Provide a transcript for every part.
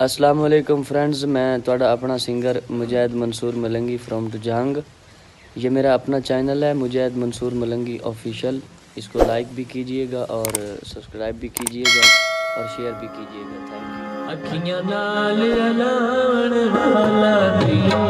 अस्सलाम वालेकुम फ्रेंड्स, मैं थोड़ा अपना सिंगर मुजाहिद मंसूर मलंगी फ्रॉम टुजांग। ये मेरा अपना चैनल है मुजाहिद मंसूर मलंगी ऑफिशियल। इसको लाइक भी कीजिएगा और सब्सक्राइब भी कीजिएगा और शेयर भी कीजिएगा। Thank you. अखियां नाल अलावण वाला दिया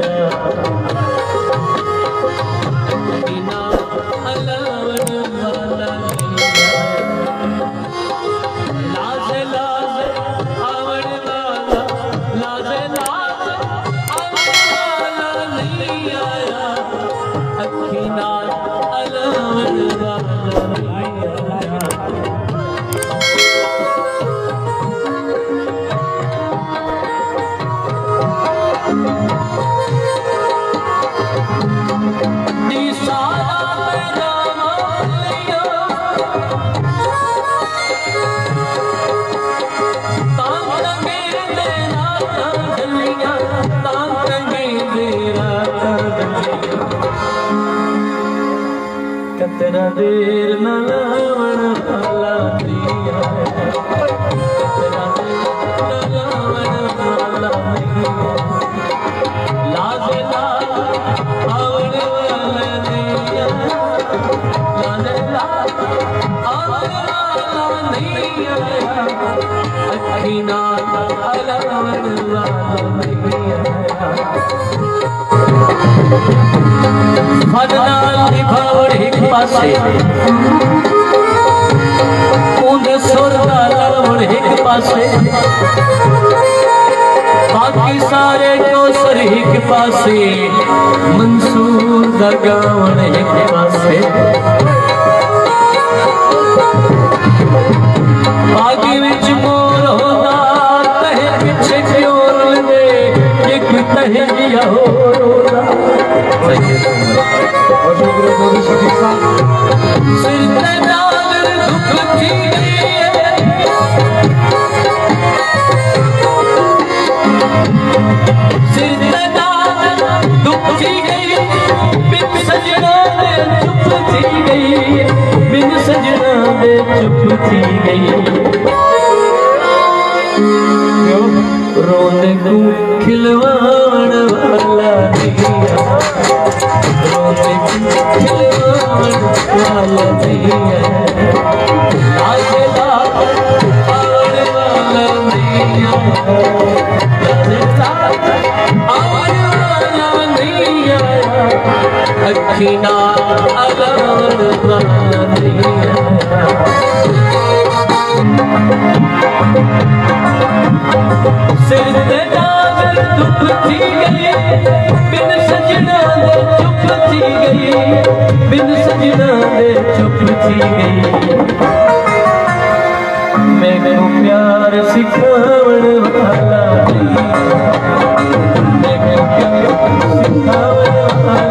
कतरा देर न लावण वाला दिया कतरा देर न लावण वाला दिया लाजे लाल आवण वाला दिया लाजे लाल आवण वाला दिया अखी नाल अलावण वाला दिया फदनाल निभावण एक पासे ऊंद सुर दा लावण एक पासे बाकी सारे कोसर एक पासे मंसूर दा गावण एक पासे बागी विच मोर होंदा तहे पिछे क्यों रुलदे एक तहे जिया हो रोदा सिर ते नाल दुख थी गई सिर ते नाल दुख थी गई बिन सजना दे चुप थी गई बिन सजना दे चुप थी गई रोने को खिलवाण वाला दिया रोने को खिलवाण वाला दिया लाजे लाल आवण वाला दिया लाजे लाल आवण वाला दिया अखी नाल अलावण वाला दिया सिर ते नाल दुख थी गई बिन सजना दे चुप थी गई बिन सजना दे चुप थी गई मैनू प्यार सिखावण वाला मैनू प्यार सिखावण वाला